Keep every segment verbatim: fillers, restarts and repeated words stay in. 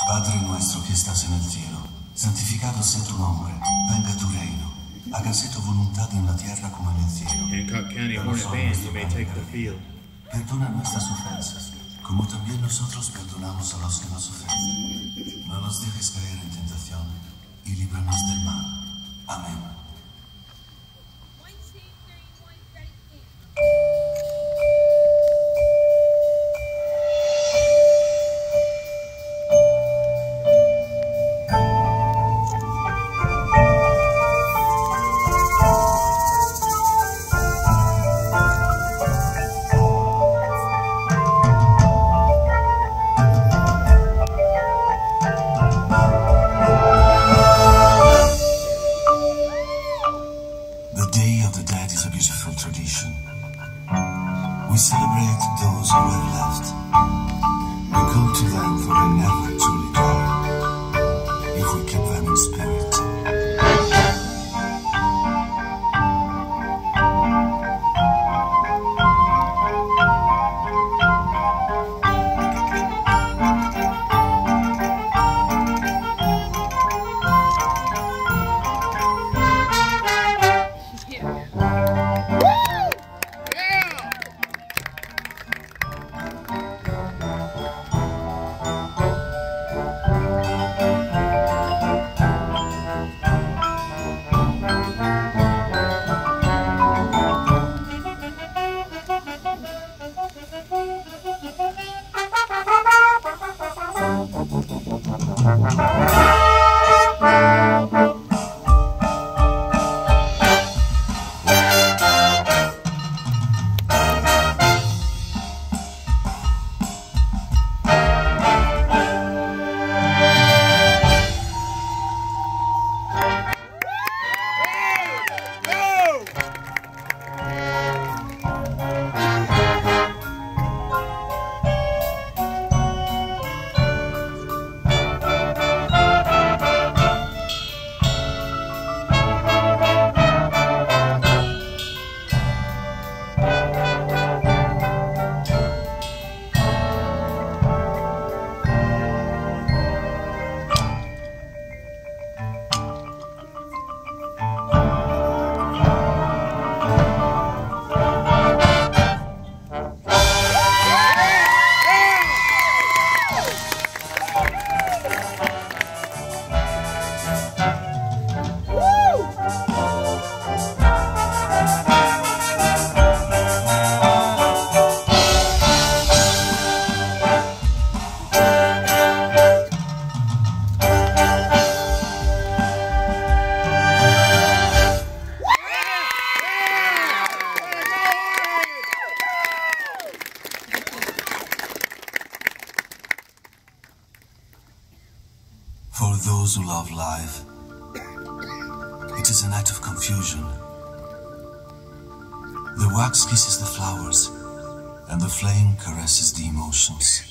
Padre nuestro que estás en el cielo, santificado sea tu nombre, venga tu reino, hágase tu voluntad en la tierra como en el cielo. Hancock County Hornet Band, you may take the field. Perdona nuestras ofensas, como también nosotros perdonamos a los que nos ofenden. No nos dejes caer en tentación, y líbranos del mal. Amén. We celebrate those who have left. We call to them for they never truly die, if we keep them in spirit. For those who love life, it is a night of confusion. The wax kisses the flowers, and the flame caresses the emotions.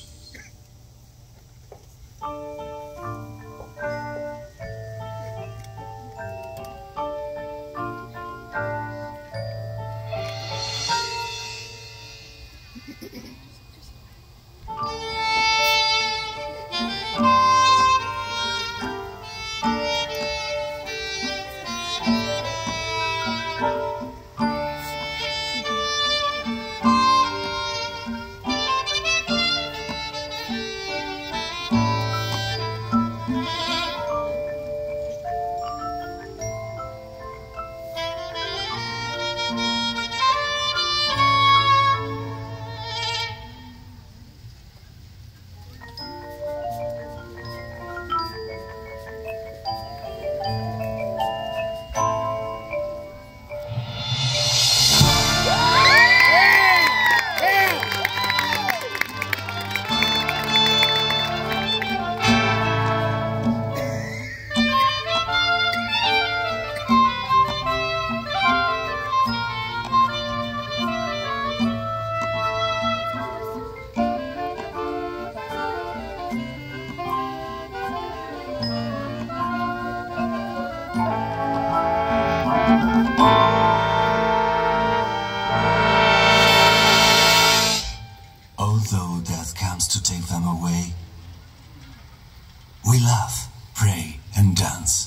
Although death comes to take them away, We laugh, pray, and dance.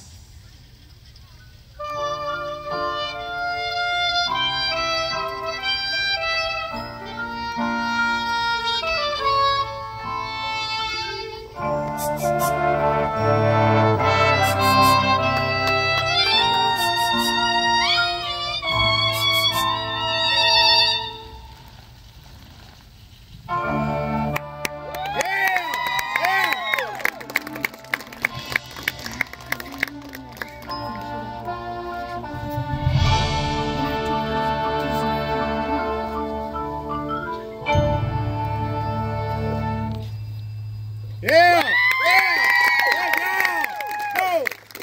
Yeah! Yeah! Yeah! Go!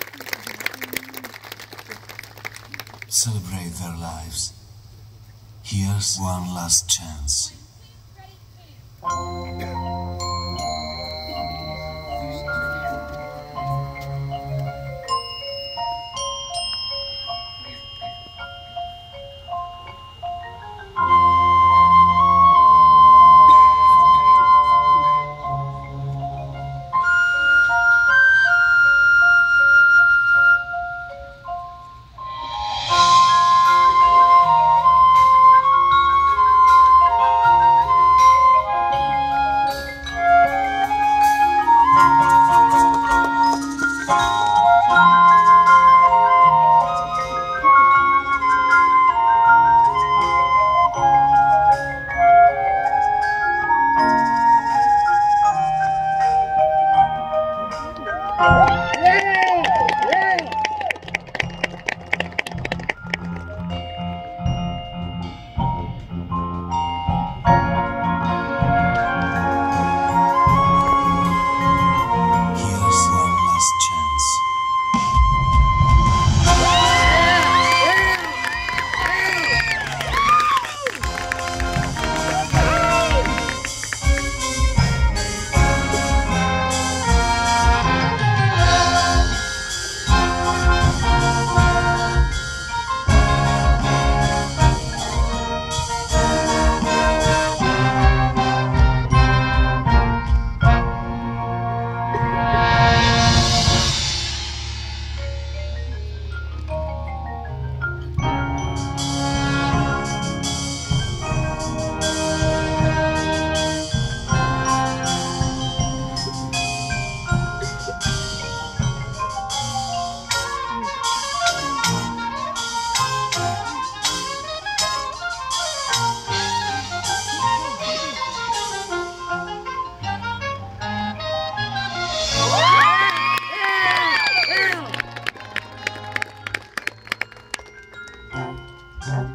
Celebrate their lives. Here's one last chance. Here's one last chance. Yeah!